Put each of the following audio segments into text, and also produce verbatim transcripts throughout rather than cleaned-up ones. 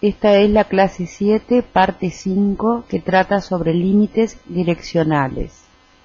Esta es la clase siete, parte cinco, que trata sobre límites direccionales.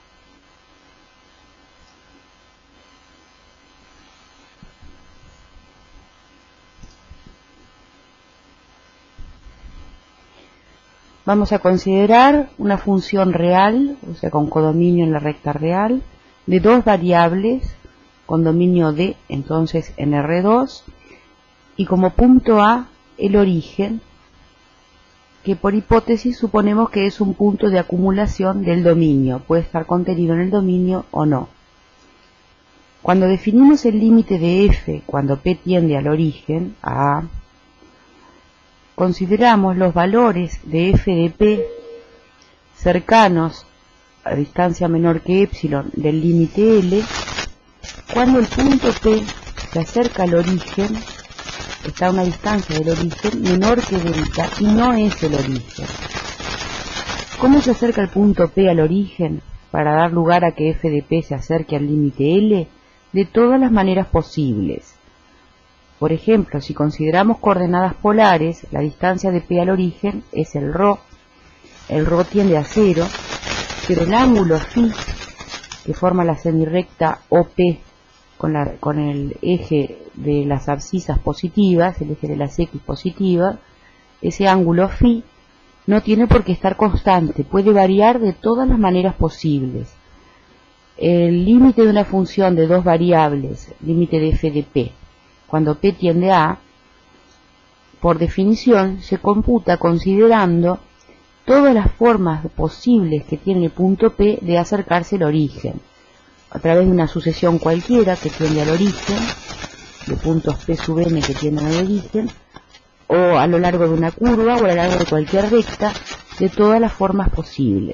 Vamos a considerar una función real, o sea, con codominio en la recta real, de dos variables, con dominio D, entonces en R dos, y como punto A, el origen, que por hipótesis suponemos que es un punto de acumulación del dominio, puede estar contenido en el dominio o no. Cuando definimos el límite de f cuando p tiende al origen, a A, consideramos los valores de f de p cercanos a distancia menor que epsilon del límite L, cuando el punto P se acerca al origen, está a una distancia del origen menor que delta y no es el origen. ¿Cómo se acerca el punto P al origen para dar lugar a que f de p se acerque al límite L? De todas las maneras posibles. Por ejemplo, si consideramos coordenadas polares, la distancia de P al origen es el ρ, el ρ tiende a cero, pero el ángulo φ, que forma la semirrecta O P con, la, con el eje de las abscisas positivas, el eje de las X positivas, ese ángulo φ no tiene por qué estar constante, puede variar de todas las maneras posibles. El límite de una función de dos variables, límite de f de p, cuando p tiende a A, por definición, se computa considerando todas las formas posibles que tiene el punto P de acercarse al origen, a través de una sucesión cualquiera que tiende al origen, de puntos P sub n que tienden al origen, o a lo largo de una curva, o a lo largo de cualquier recta, de todas las formas posibles.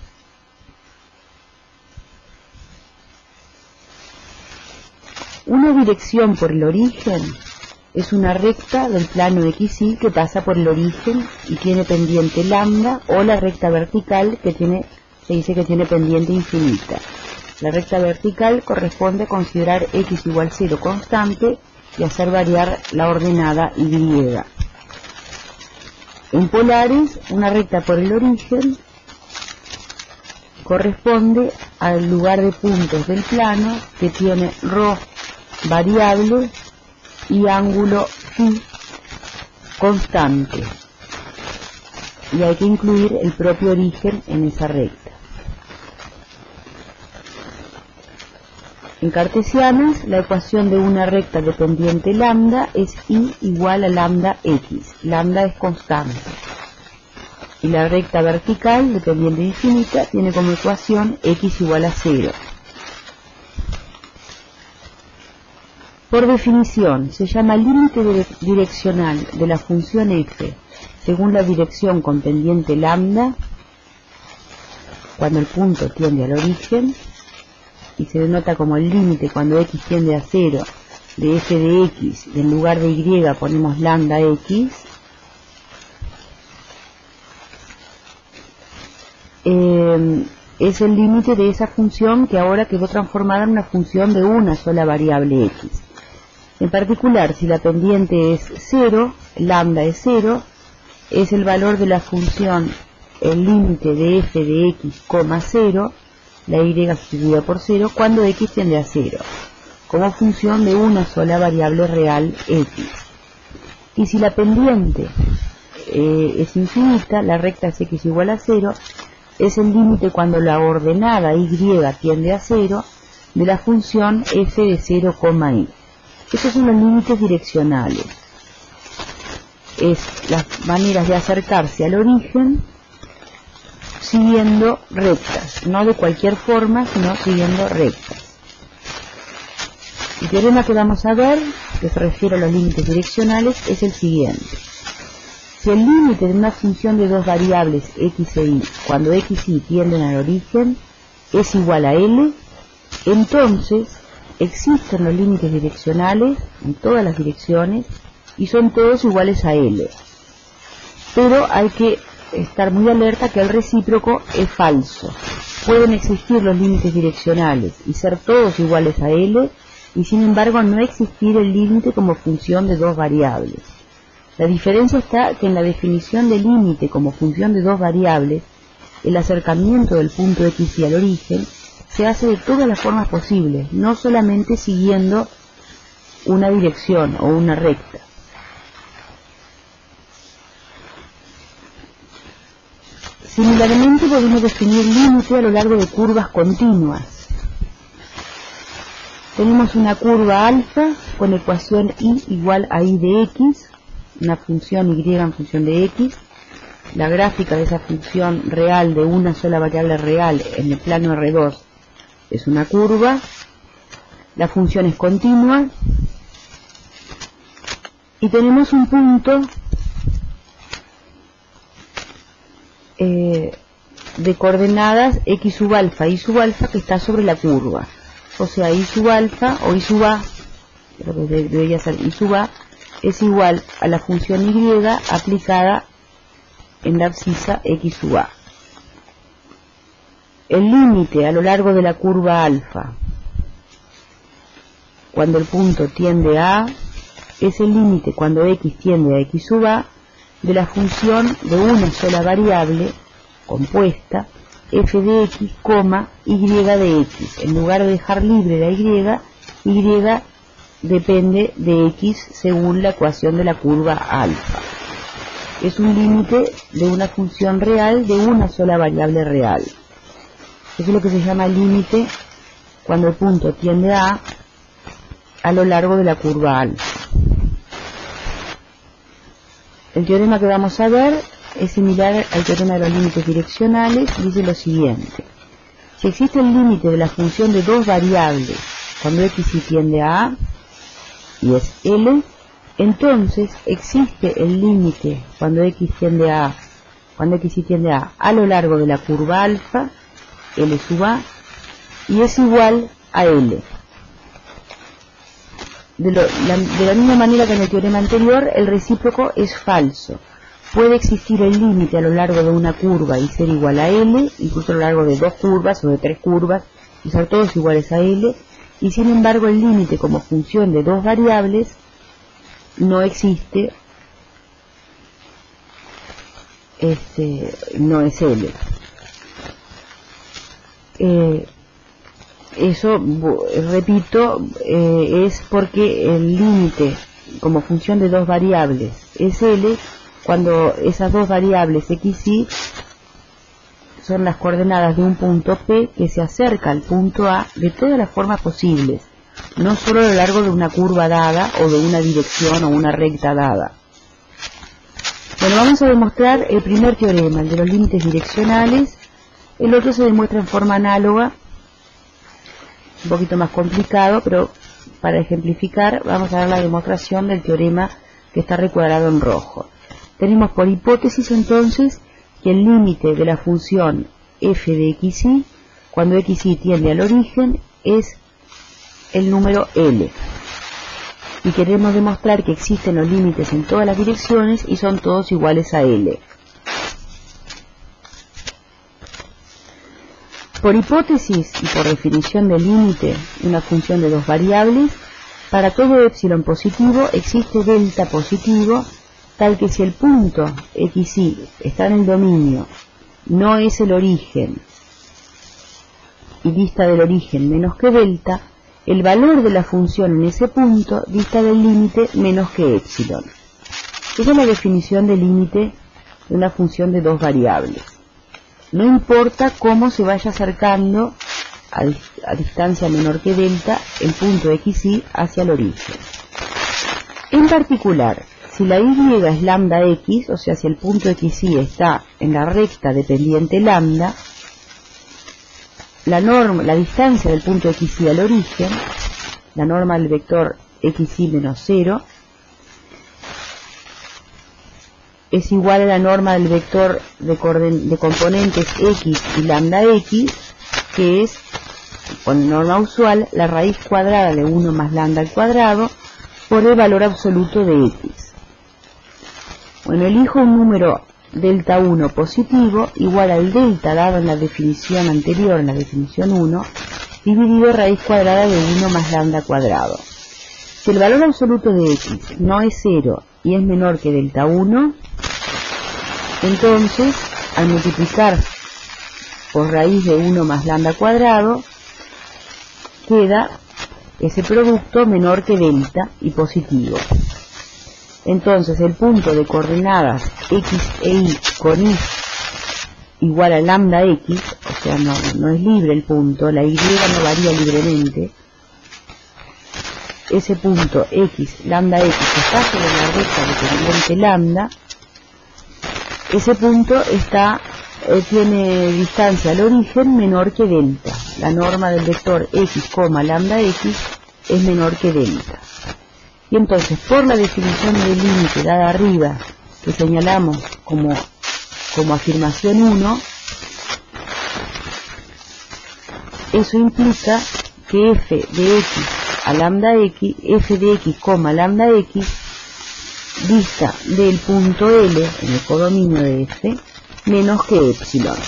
Una dirección por el origen es una recta del plano equis y que pasa por el origen y tiene pendiente lambda, o la recta vertical que tiene, se dice que tiene pendiente infinita. La recta vertical corresponde a considerar x igual cero constante y hacer variar la ordenada y. En polares, una recta por el origen corresponde al lugar de puntos del plano que tiene ρ variable y ángulo φ constante, y hay que incluir el propio origen en esa recta. En cartesianas, la ecuación de una recta de pendiente lambda es y igual a lambda x, lambda es constante, y la recta vertical de pendiente infinita tiene como ecuación x igual a cero. Por definición, se llama límite direccional de la función f según la dirección con pendiente lambda cuando el punto tiende al origen, y se denota como el límite cuando x tiende a cero de f de x, y en lugar de y ponemos lambda x. Eh, es el límite de esa función que ahora quedó transformada en una función de una sola variable x. En particular, si la pendiente es cero, lambda es cero, es el valor de la función el límite de f de x, cero, la y sustituida por cero, cuando x tiende a cero, como función de una sola variable real x. Y si la pendiente eh, es infinita, la recta es x igual a cero, es el límite cuando la ordenada y tiende a cero de la función f de cero, y. Estos son los límites direccionales. Es las maneras de acercarse al origen siguiendo rectas, no de cualquier forma, sino siguiendo rectas. El teorema que vamos a ver, que se refiere a los límites direccionales, es el siguiente. Si el límite de una función de dos variables x e y, cuando x y tienden al origen, es igual a L, entonces existen los límites direccionales en todas las direcciones y son todos iguales a L. Pero hay que estar muy alerta que el recíproco es falso. Pueden existir los límites direccionales y ser todos iguales a L, y sin embargo no existir el límite como función de dos variables. La diferencia está que en la definición del límite como función de dos variables, el acercamiento del punto X y al origen se hace de todas las formas posibles, no solamente siguiendo una dirección o una recta. Similarmente podemos definir límite a lo largo de curvas continuas. Tenemos una curva alfa con ecuación y igual a y de x, una función y en función de x. La gráfica de esa función real de una sola variable real en el plano R dos es una curva. La función es continua. Y tenemos un punto eh, de coordenadas x sub alfa y y sub alfa que está sobre la curva. O sea, y sub alfa o y sub a, creo que debería ser y sub a, es igual a la función y aplicada en la abscisa x sub a. El límite a lo largo de la curva alfa, cuando el punto tiende a A, es el límite cuando x tiende a x sub a de la función de una sola variable compuesta f de x, y de x. En lugar de dejar libre la y, y depende de x según la ecuación de la curva alfa. Es un límite de una función real de una sola variable real. Eso es lo que se llama límite cuando el punto tiende a A a lo largo de la curva alfa. El teorema que vamos a ver es similar al teorema de los límites direccionales y dice lo siguiente. Si existe el límite de la función de dos variables cuando x y tiende a A y es L, entonces existe el límite cuando x tiende a A, cuando x y tiende a A a lo largo de la curva alfa, L sub A, y es igual a L. De, lo, la, de la misma manera que en el teorema anterior, el recíproco es falso. Puede existir el límite a lo largo de una curva y ser igual a L, incluso a lo largo de dos curvas o de tres curvas, y ser todos iguales a L, y sin embargo el límite como función de dos variables no existe, este, no es L. Eh, Eso, repito, eh, es porque el límite como función de dos variables es L cuando esas dos variables x y son las coordenadas de un punto P que se acerca al punto A de todas las formas posibles, no solo a lo largo de una curva dada o de una dirección o una recta dada. Bueno, vamos a demostrar el primer teorema, el de los límites direccionales. El otro se demuestra en forma análoga, un poquito más complicado, pero para ejemplificar vamos a dar la demostración del teorema que está recuadrado en rojo. Tenemos por hipótesis entonces que el límite de la función f de xy cuando xy tiende al origen es el número L, y queremos demostrar que existen los límites en todas las direcciones y son todos iguales a L. Por hipótesis y por definición del límite de una función de dos variables, para todo epsilon positivo existe delta positivo, tal que si el punto xy está en el dominio, no es el origen y dista del origen menos que delta, el valor de la función en ese punto dista del límite menos que epsilon. Esa es la definición del límite de una función de dos variables. No importa cómo se vaya acercando a, a distancia menor que delta el punto xy hacia el origen. En particular, si la y es lambda x, o sea, si el punto xy está en la recta dependiente lambda, la norma, la distancia del punto xy al origen, la norma del vector xy menos cero, es igual a la norma del vector de, de componentes x y lambda x, que es, con norma usual, la raíz cuadrada de uno más lambda al cuadrado por el valor absoluto de x. Bueno, elijo un número delta uno positivo igual al delta dado en la definición anterior, en la definición uno, dividido raíz cuadrada de uno más lambda al cuadrado. Si el valor absoluto de x no es cero y es menor que delta uno, entonces al multiplicar por raíz de uno más lambda cuadrado, queda ese producto menor que delta y positivo. Entonces el punto de coordenadas x e y con y igual a lambda x, o sea, no, no es libre el punto, la y no varía libremente, ese punto x, lambda x, que está sobre la recta dependiente lambda, ese punto está eh, tiene distancia al origen menor que delta. La norma del vector x, lambda x es menor que delta. Y entonces, por la definición del límite dada arriba, que señalamos como, como afirmación uno, eso implica que f de x a lambda x, f de x, lambda x, dista del punto L en el codominio de f menos que epsilon.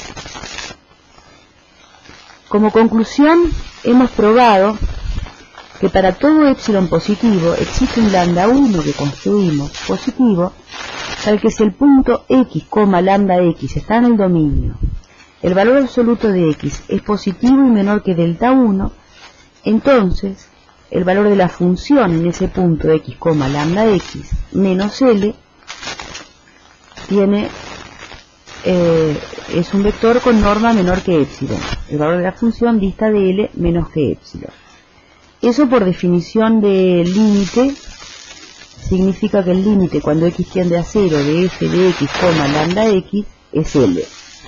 Como conclusión, hemos probado que para todo epsilon positivo existe un lambda uno que construimos positivo, tal que si el punto x, lambda x está en el dominio, el valor absoluto de x es positivo y menor que delta uno, entonces el valor de la función en ese punto x, lambda x menos L tiene eh, es un vector con norma menor que epsilon. El valor de la función dista de L menos que epsilon. Eso por definición de límite significa que el límite cuando x tiende a cero de f de x, lambda x es L.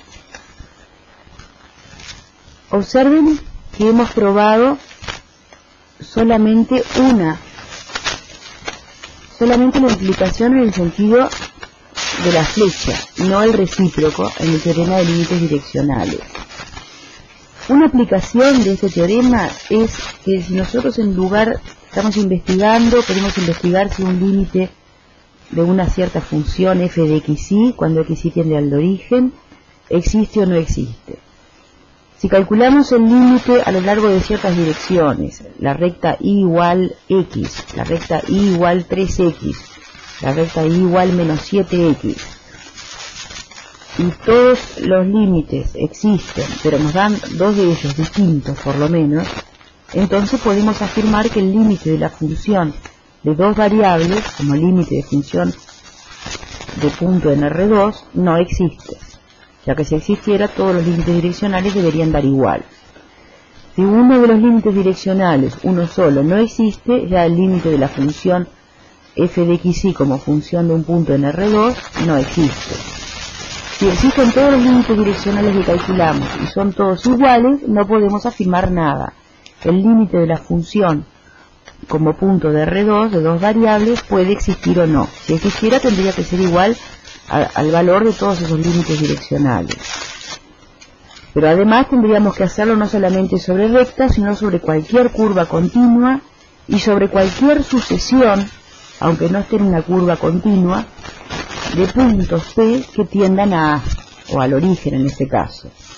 Observen que hemos probado solamente una, solamente la implicación en el sentido de la flecha, no el recíproco en el teorema de límites direccionales. Una aplicación de este teorema es que si nosotros en lugar estamos investigando, podemos investigar si un límite de una cierta función f de xy, cuando xy tiende al origen, existe o no existe. Si calculamos el límite a lo largo de ciertas direcciones, la recta y igual x, la recta y igual tres x, la recta y igual menos siete x, y todos los límites existen, pero nos dan dos de ellos distintos por lo menos, entonces podemos afirmar que el límite de la función de dos variables, como límite de función de punto en R dos, no existe, ya que si existiera todos los límites direccionales deberían dar igual. Si uno de los límites direccionales, uno solo, no existe, ya el límite de la función f de xy como función de un punto en R dos no existe. Si existen todos los límites direccionales que calculamos y son todos iguales, no podemos afirmar nada. El límite de la función como punto de R dos de dos variables puede existir o no. Si existiera tendría que ser igual a, al valor de todos esos límites direccionales. Pero además tendríamos que hacerlo no solamente sobre rectas, sino sobre cualquier curva continua y sobre cualquier sucesión, aunque no esté en una curva continua, de puntos P que tiendan a A, o al origen en este caso.